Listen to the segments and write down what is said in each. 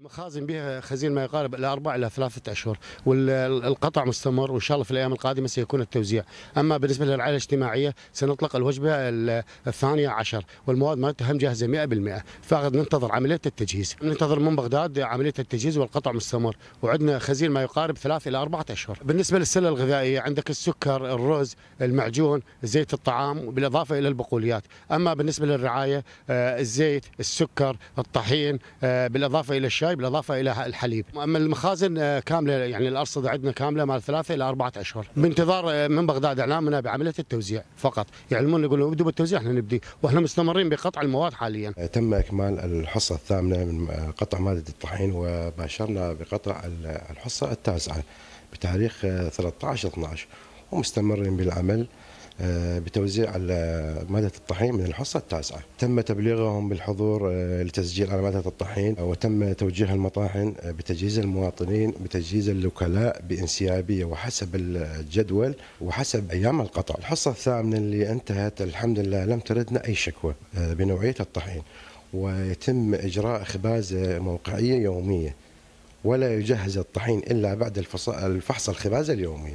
المخازن بها خزين ما يقارب الى 4 إلى 3 أشهر، والقطع مستمر، وان شاء الله في الايام القادمه سيكون التوزيع. اما بالنسبه للرعايه الاجتماعيه سنطلق الوجبه الثانيه عشر، والمواد مالتها هم جاهزه 100%، فقط ننتظر عمليه التجهيز. ننتظر من بغداد عمليه التجهيز، والقطع مستمر، وعندنا خزين ما يقارب 3 إلى 4 أشهر. بالنسبه للسله الغذائيه عندك السكر، الرز، المعجون، زيت الطعام، بالاضافه الى البقوليات. اما بالنسبه للرعايه الزيت، السكر، الطحين، بالاضافه الى الشاي، بالاضافه الى الحليب. اما المخازن كامله، يعني الارصده عندنا كامله مال 3 الى 4 أشهر. بانتظار من بغداد اعلامنا بعمليه التوزيع فقط، يعلمون يقولون ابدوا بالتوزيع، احنا نبدي، واحنا مستمرين بقطع المواد حاليا. تم اكمال الحصه الثامنه من قطع ماده الطحين، وباشرنا بقطع الحصه التاسعه بتاريخ 13/12، ومستمرين بالعمل بتوزيع مادة الطحين من الحصة التاسعة. تم تبليغهم بالحضور لتسجيل على مادة الطحين، وتم توجيه المطاحن بتجهيز المواطنين، بتجهيز الوكلاء بانسيابية وحسب الجدول وحسب أيام القطع. الحصة الثامنة اللي انتهت الحمد لله لم تردنا أي شكوى بنوعية الطحين، ويتم إجراء إخباز موقعية يومية، ولا يجهز الطحين إلا بعد الفحص الخباز اليومي.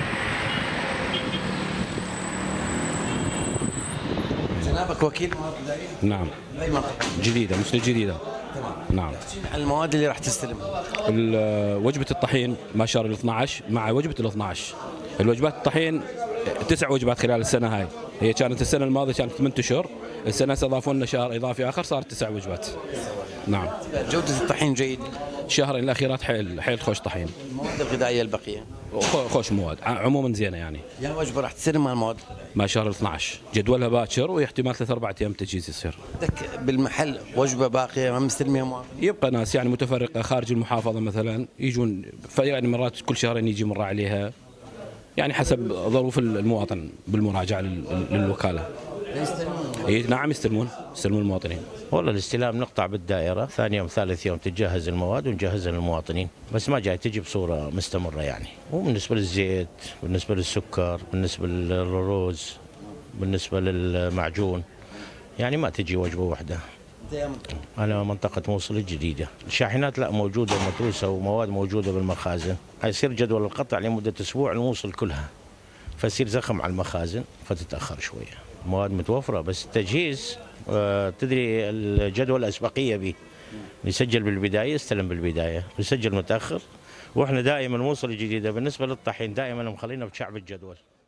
جنابك وكيل مواد غذائية؟ نعم. أي منطقة؟ جديدة، مثل الجديدة. تمام. نعم. عن المواد اللي راح تستلمها. وجبة الطحين ما شهر ال 12 مع وجبة ال 12. الوجبات الطحين 9 وجبات خلال السنة هاي، هي كانت السنة الماضية كانت 8 أشهر، السنة استضافوا لنا شهر إضافي آخر صارت 9 وجبات. نعم. جودة الطحين جيدة؟ الشهرين الأخيرات حيل خوش طحين. المواد الغذائية البقية؟ خوش مواد عموما زينة يعني. يا وجبة راح تستلمها المواد؟ ما شهر ال 12 جدولها باكر، واحتمال 3 4 أيام تجهيز يصير. عندك بالمحل وجبة باقية ما مستلمها مواد؟ يبقى ناس يعني متفرقة خارج المحافظة مثلا يجون، يعني مرات كل شهرين يجي مرة عليها، يعني حسب ظروف المواطن بالمراجعة للوكالة. نعم يستلمون المواطنين. والله الاستلام نقطع بالدائرة، ثاني يوم ثالث يوم تتجهز المواد ونجهزها للمواطنين، بس ما جاي تجي بصورة مستمرة يعني. وبالنسبة للزيت، بالنسبة للسكر، بالنسبة للرز، بالنسبة للمعجون، يعني ما تجي وجبة واحدة. أنا منطقة موصل الجديدة، الشاحنات لا موجودة ومتروسة، ومواد موجودة بالمخازن. هيصير جدول القطع لمدة أسبوع الموصل كلها، فيصير زخم على المخازن فتتأخر شوية. مواد متوفرة بس التجهيز تدري الجدول الأسبقية به، يسجل بالبداية يستلم بالبداية، يسجل متأخر، وإحنا دائما موصل الجديدة بالنسبة للطحين دائما مخلينا بشعب الجدول.